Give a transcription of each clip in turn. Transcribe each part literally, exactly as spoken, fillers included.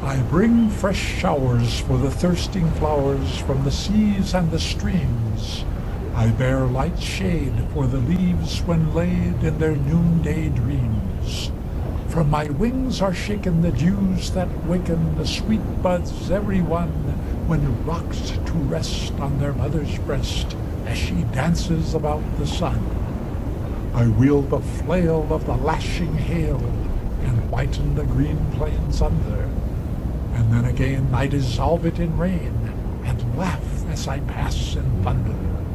I bring fresh showers for the thirsting flowers from the seas and the streams. I bear light shade for the leaves when laid in their noonday dreams. From my wings are shaken the dews that waken the sweet buds every one when rocked to rest on their mother's breast as she dances about the sun. I wield the flail of the lashing hail and whiten the green plains under. And then again I dissolve it in rain and laugh as I pass in thunder.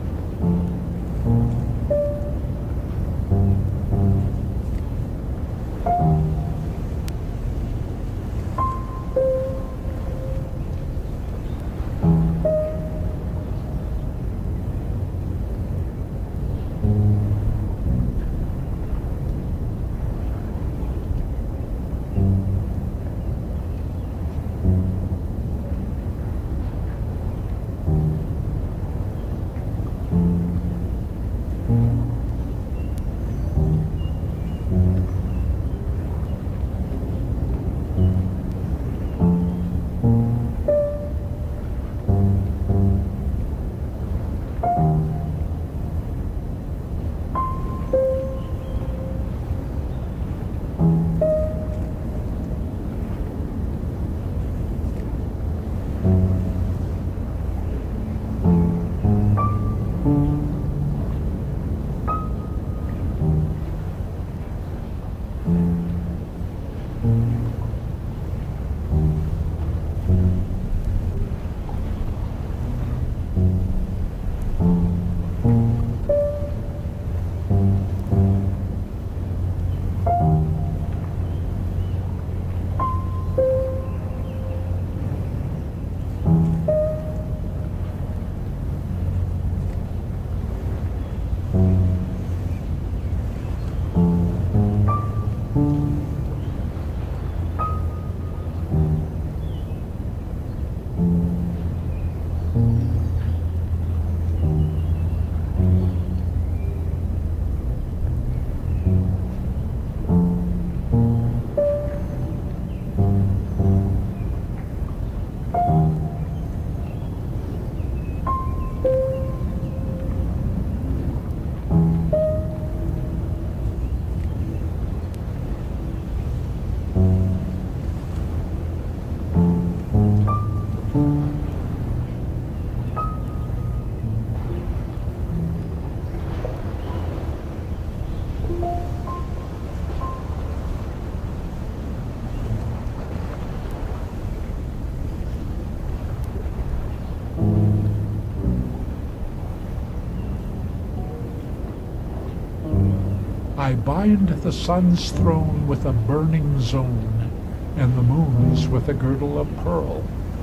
I bind the sun's throne with a burning zone, and the moon's with a girdle of pearl.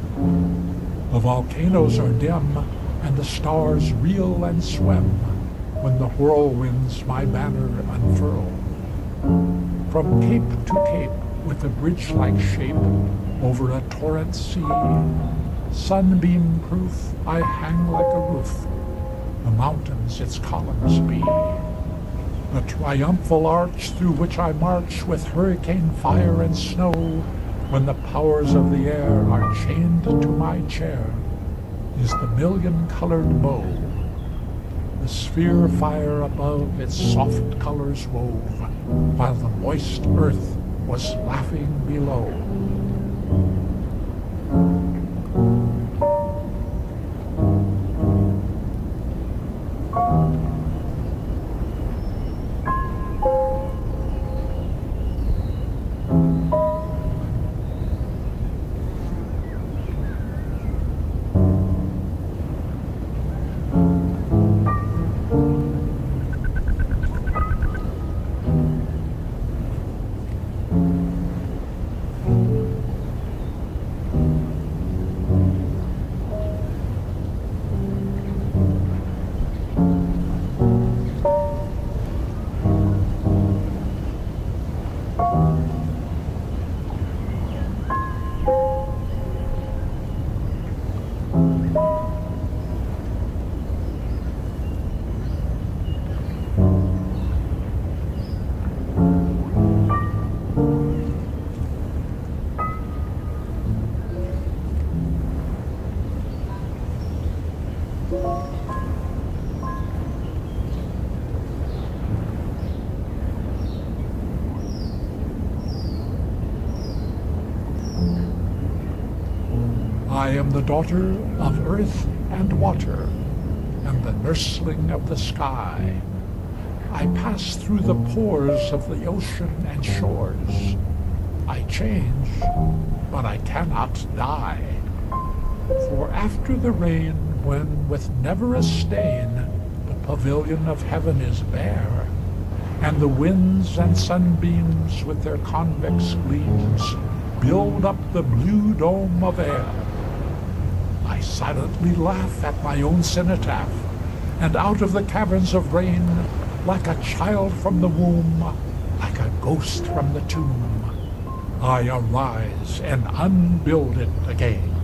The volcanoes are dim, and the stars reel and swim, when the whirlwinds my banner unfurl. From cape to cape, with a bridge-like shape, over a torrent sea, sunbeam-proof I hang like a roof, the mountains its columns be. The triumphal arch through which I march with hurricane fire and snow, when the powers of the air are chained to my chair, is the million-colored bow. The sphere fire above its soft colors wove, while the moist earth was laughing below. I am the daughter of earth and water, and the nursling of the sky. I pass through the pores of the ocean and shores. I change, but I cannot die. For after the rain, when with never a stain the pavilion of heaven is bare, and the winds and sunbeams with their convex gleams build up the blue dome of air, I silently laugh at my own cenotaph, and out of the caverns of rain, like a child from the womb, like a ghost from the tomb, I arise and unbuild it again.